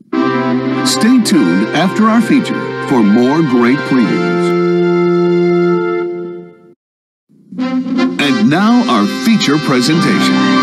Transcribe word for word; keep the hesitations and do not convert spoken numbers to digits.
Stay tuned after our feature for more great previews. And now our feature presentation.